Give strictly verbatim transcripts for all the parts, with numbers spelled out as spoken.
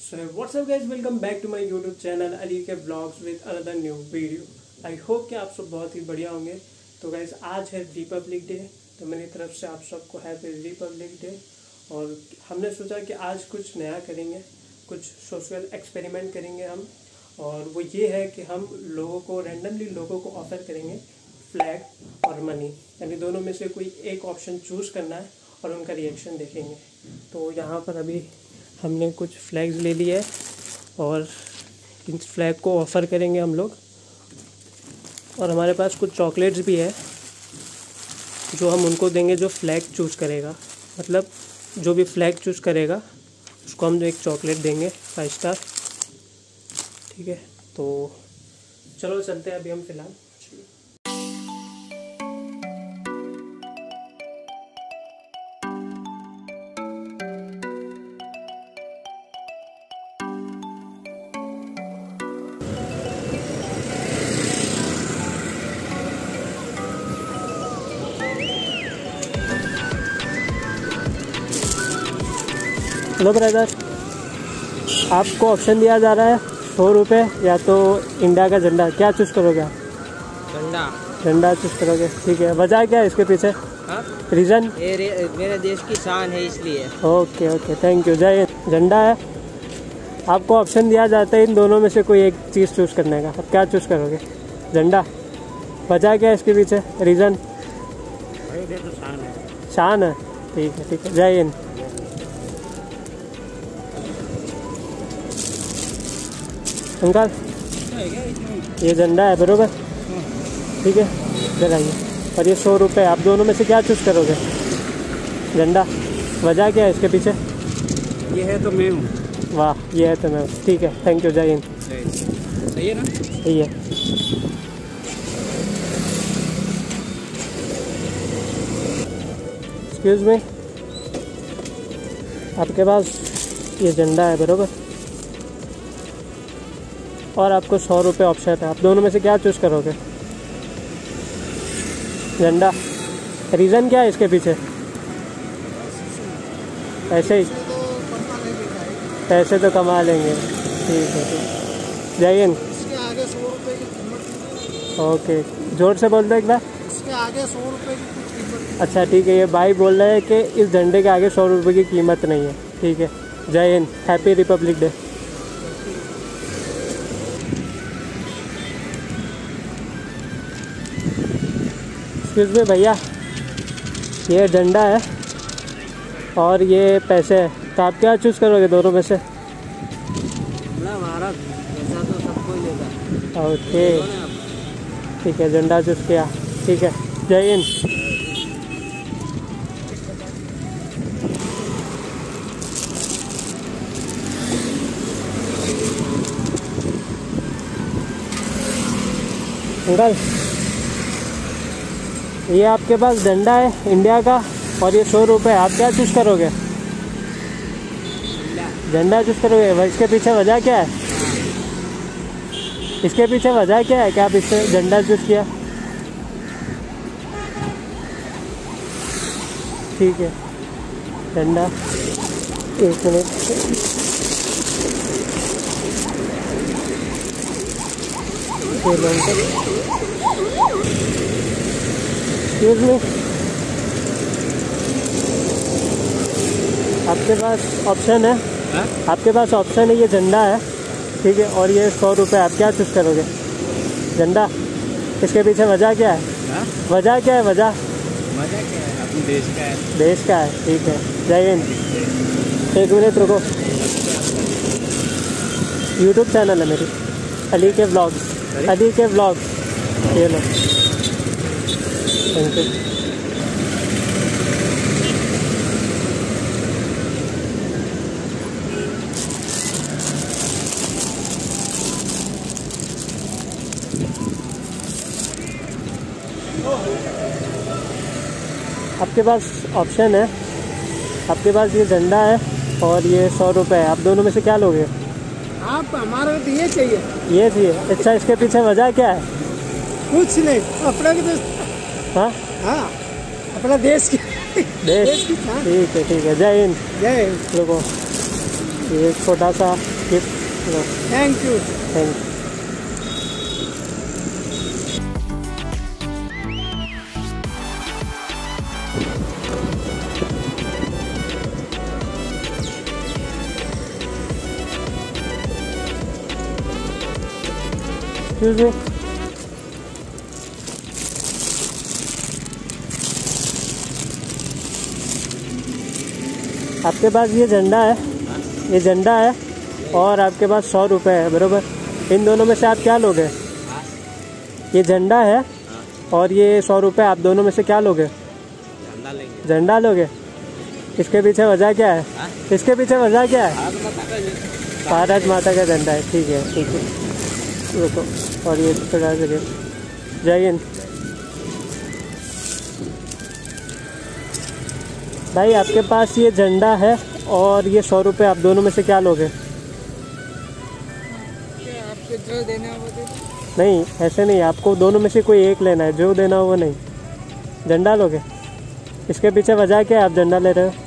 So what's up guys, welcome back to my YouTube channel Ali के blogs with another new video. I hope कि आप सब बहुत ही बढ़िया होंगे। तो गाइस आज है रिपब्लिक डे, तो मेरी तरफ से आप सबको हैप्पी रिपब्लिक डे। और हमने सोचा कि आज कुछ नया करेंगे, कुछ सोशल एक्सपेरिमेंट करेंगे हम। और वो ये है कि हम लोगों को रैंडमली लोगों को ऑफर करेंगे फ्लैग और मनी, यानी दोनों में से कोई एक ऑप्शन चूज़ करना है और उनका रिएक्शन देखेंगे। तो यहाँ पर अभी हमने कुछ फ्लैग्स ले लिए और इन फ्लैग को ऑफ़र करेंगे हम लोग। और हमारे पास कुछ चॉकलेट्स भी है जो हम उनको देंगे जो फ्लैग चूज़ करेगा, मतलब जो भी फ्लैग चूज़ करेगा उसको हम एक चॉकलेट देंगे फाइव स्टार। ठीक है, तो चलो चलते हैं अभी हम फ़िलहाल। हेलो ब्रदर, आपको ऑप्शन दिया जा रहा है सौ रुपये या तो इंडिया का झंडा, क्या चूज़ करोगे आप? झंडा। झंडा चूज़ करोगे, ठीक है। वजह क्या है इसके पीछे? रीज़न? ये मेरे देश की शान है इसलिए। Okay okay, thank you. जय हिंद। झंडा है, आपको ऑप्शन दिया जाता है इन दोनों में से कोई एक चीज़ चूज़ करने का, आप क्या चूज़ करोगे? झंडा। वजह क्या है इसके पीछे? रीज़न? तो शान है। शान है, ठीक है ठीक है। जय हिंद। अंकल ये झंडा है बरोबर, ठीक है, इधर आइए। और ये सौ रुपये, आप दोनों में से क्या चूज़ करोगे? झंडा। वजह क्या है इसके पीछे? ये है तो मैं हूँ। वाह, ये है तो मैं हूँ, ठीक है, थैंक यू। जय हिंद। सही है ना? सही है। एक्सक्यूज मी, आपके पास ये झंडा है बरोबर और आपको सौ रुपये ऑप्शन है, आप दोनों में से क्या चूज़ करोगे? झंडा। रीज़न क्या है इसके पीछे? पैसे ही, पैसे तो कमा लेंगे, ठीक है ठीक। जय हिंद। इसके आगे सौ रुपये की कीमत। ओके, जोर से बोल दो एक बार। इसके आगे सौ रुपये की कुछ कीमत। अच्छा ठीक है, ये भाई बोल रहे हैं कि इस झंडे के आगे सौ रुपये की कीमत नहीं है, ठीक है। जय हिंद, happy republic day. Excuse me भैया, ये झंडा है और ये पैसे है, तो आप क्या चूज़ करोगे दोनों में से? भारत ऐसा तो सबको ही लेगा। ओके ठीक है, झंडा चूज़ किया, ठीक है। जय हिंद। अंकल ये आपके पास झंडा है इंडिया का और ये सौ रुपये, आप क्या चूज़ करोगे? झंडा चूज़ करोगे। वह इसके पीछे वजह क्या है? इसके पीछे वजह क्या है कि आप इससे झंडा चूज़ किया? ठीक है, झंडा। एक मिनट, एक्सक्यूज मी, आपके पास ऑप्शन है? हा? आपके पास ऑप्शन है, ये झंडा है, ठीक है, और ये सौ रुपये, आप क्या चूज़ करोगे? झंडा। इसके पीछे वजह क्या है? हा? वजह क्या है? वजह मजा क्या है? अपने देश का है। देश का है, ठीक है। जय हिंद। एक मिनट रुको, यूट्यूब चैनल है मेरी, अली के ब्लॉग्स, अली के ब्लॉग्स, ये लो, थैंक यू। आपके पास ऑप्शन है, आपके पास ये झंडा है और ये सौ रुपये है, आप दोनों में से क्या लोगे? आप हमारे तो ये चाहिए। ये चाहिए। अच्छा, इसके पीछे वजह क्या है? कुछ नहीं, अपना देश। हाँ हाँ, अपना देश की देश, ठीक है ठीक है। जय हिंद। जय हिंद। लोगों, ये छोटा सा गिफ्ट लो। Thank you. Thank you. Excuse me. आपके पास ये झंडा है, ये झंडा है और आपके पास सौ रुपये है, बरोबर। इन दोनों में से आप क्या लोगे? ये झंडा है और ये सौ रुपये, आप दोनों में से क्या लोगे? झंडा लेंगे। झंडा लोगे। इसके पीछे वजह क्या है? इसके पीछे वजह क्या है? भारत माता का झंडा है। ठीक है ठीक है, रुको। और ये चढ़ा सके। जय हिंद। भाई आपके पास ये झंडा है और ये सौ रुपये, आप दोनों में से क्या लोगे? आपको जो देना है वो दे दो। नहीं ऐसे नहीं, आपको दोनों में से कोई एक लेना है, जो देना हो वो नहीं। झंडा लोगे। इसके पीछे वजह क्या है आप झंडा ले रहे हो?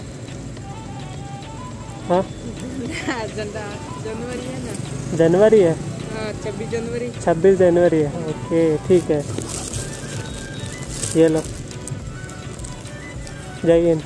हाँ झंडा जनवरी है ना। जनवरी है। हाँ छब्बीस जनवरी। छब्बीस जनवरी है। ओके ठीक है, ये लो। जय हिंद।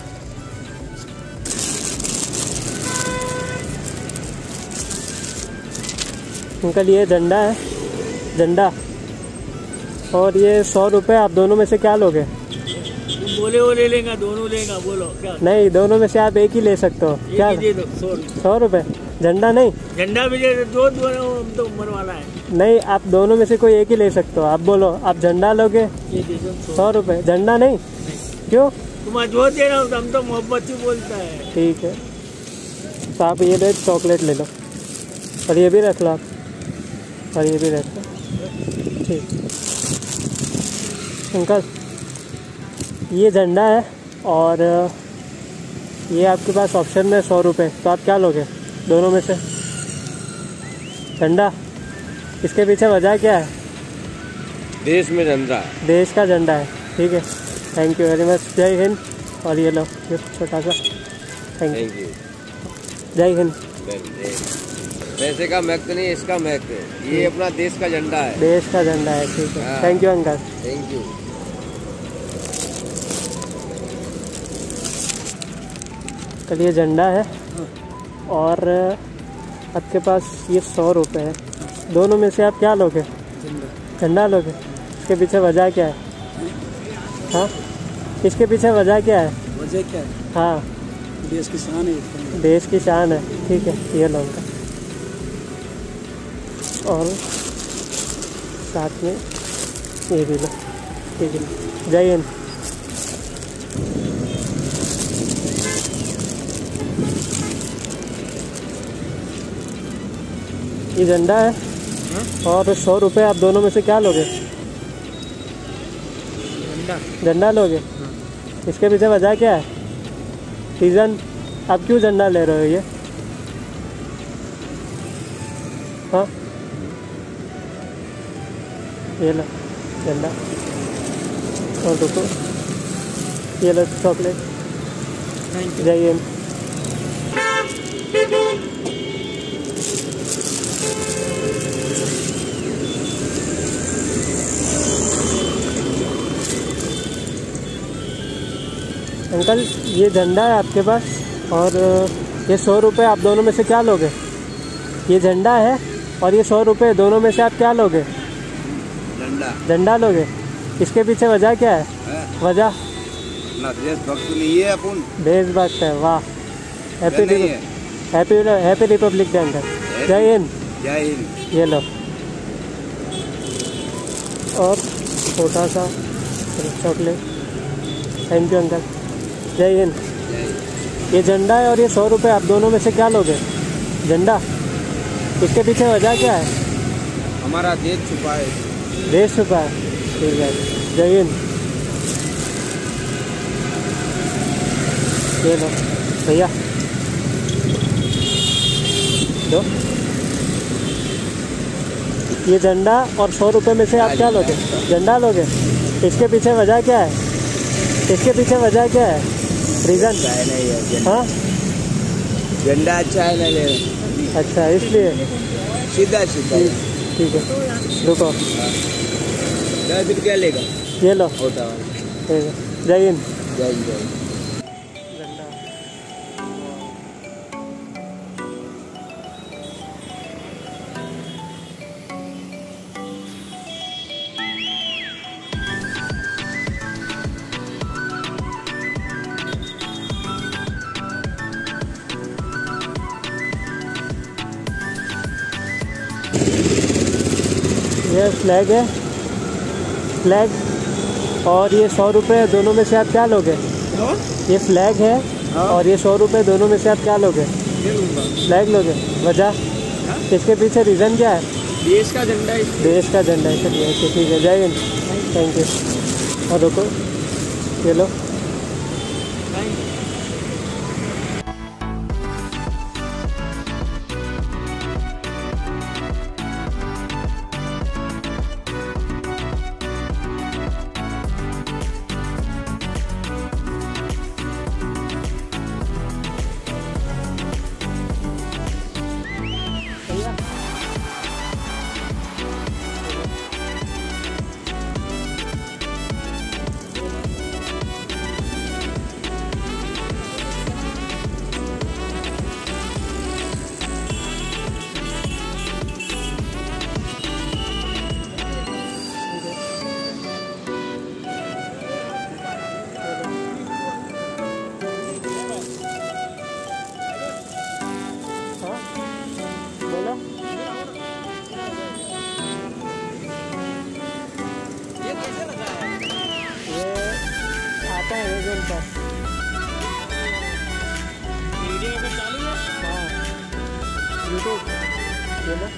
अंकल ये झंडा है, झंडा, और ये सौ रुपये, आप दोनों में से क्या लोगे? बोले वो ले लेगा, दोनों लेगा, बोलो क्या? नहीं, दोनों में से आप एक ही ले सकते हो। क्या? सौ रुपये। झंडा नहीं, झंडा भी दे दो, दोनों हम तो मनवाना है। नहीं आप दोनों में से कोई एक ही ले सकते हो। आप बोलो, आप झंडा लोगे? सौ रुपये। झंडा नहीं, क्यों? तुम जो दे रहा हो, हम तो मोहब्बत ही बोलता है। ठीक है, तो आप ये लो, चॉकलेट ले लो, और ये भी रख लो आप, और ये भी रख लो। ठीक अंकल, ये झंडा है और ये आपके पास ऑप्शन में सौ रुपये, तो आप क्या लोगे दोनों में से? झंडा। इसके पीछे वजह क्या है? देश में झंडा, देश का झंडा है। ठीक है, थैंक यू वेरी मच। जय हिंद। और ये लो गिफ्ट छोटा सा। Thank you. जय हिंद। पैसे का महत्व नहीं, इसका महत्व है। ये अपना देश का झंडा है। देश का झंडा है। ठीक है, thank you uncle. Thank you. कल ये झंडा है और आपके पास ये सौ रुपये है, दोनों में से आप क्या लोगे? झंडा लोगे। इसके पीछे वजह क्या है? हाँ, इसके पीछे वजह क्या है? वजह क्या है? हाँ, देश की शान है। देश की शान है। ठीक है, ये लो उनका, और साथ में ये भी लो। ठीक है, जय हिंद। ये झंडा है और सौ रुपये, आप दोनों में से क्या लोगे? झंडा। झंडा लोगे। इसके पीछे वजह क्या है? रीज़न, आप क्यों झंडा ले रहे हो? ये हाँ, ये लो झंडा, और रुको, ये लो चॉकलेट। जय हिंद। अंकल ये झंडा है आपके पास और ये सौ रुपये, आप दोनों में से क्या लोगे? ये झंडा है और ये सौ रुपये, दोनों में से आप क्या लोगे? झंडा। झंडा लोगे। इसके पीछे वजह क्या है? है? वजह देशभक्त नहीं है अपन। देशभक्त है। वाह, happy happy happy republic day uncle. जय हिंद। जय हिंद। ये लो, और छोटा सा चॉकलेट। Thank you uncle. जय हिंद। ये झंडा है और ये सौ रुपये, आप दोनों में से क्या लोगे? झंडा। इसके पीछे वजह क्या है? हमारा देश छुपा है। देश छुपा है। ठीक है, जय हिंद। ये लो भैया, दो। ये झंडा और सौ रुपये में से आप क्या लोगे? झंडा लोगे। इसके पीछे वजह क्या है? इसके पीछे वजह क्या है? रीज़न? नहीं है हाँ, झंडा अच्छा है, नहीं ले अच्छा इसलिए सीधा सीधा ठीक है रुको दस रुपया लेगा ये लो होता ठीक है जय हिंद जय जय झंडा ये फ्लैग है फ्लैग और ये सौ रुपये दोनों में से आप क्या लोगे? ये फ्लैग है और ये सौ रुपये दोनों में से आप क्या लोगे? फ्लैग लोगे। वजह इसके पीछे रीज़न क्या है? देश का झंडा है। देश का झंडा है चलिए अच्छा ठीक है जय हिंद थैंक यू। और रुको ये लो वीडियो अगर चालू है हाँ यूट्यूब ये लो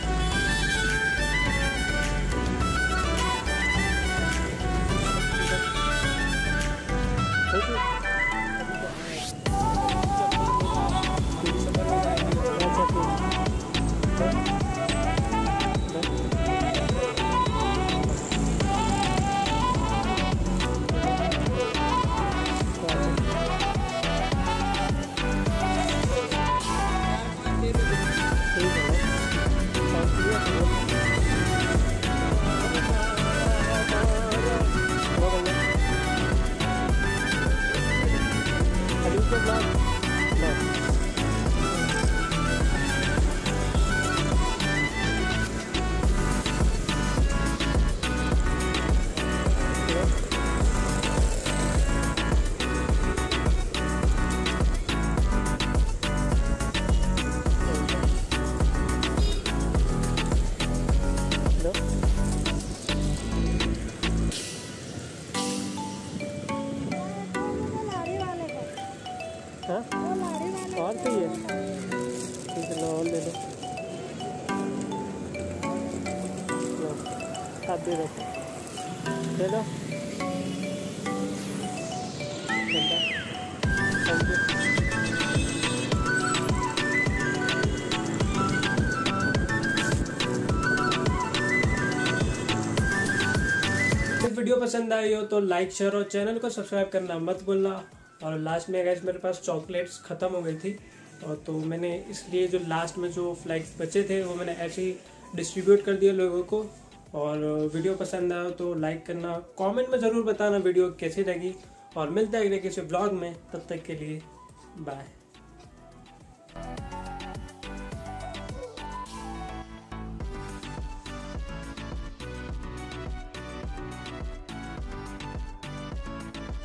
हाँ और चाहिए ठीक है लो और ले लो लो आप दे दो ले लो थैंक यू। वीडियो पसंद आई हो तो लाइक शेयर और चैनल को सब्सक्राइब करना मत भूलना। और लास्ट में गाइस मेरे पास चॉकलेट्स ख़त्म हो गई थी और तो मैंने इसलिए जो लास्ट में जो फ्लैग्स बचे थे वो मैंने ऐसे ही डिस्ट्रीब्यूट कर दिया लोगों को। और वीडियो पसंद आया तो लाइक करना, कमेंट में ज़रूर बताना वीडियो कैसी लगी और मिलता है अगले किसी ब्लॉग में। तब तक के लिए बाय।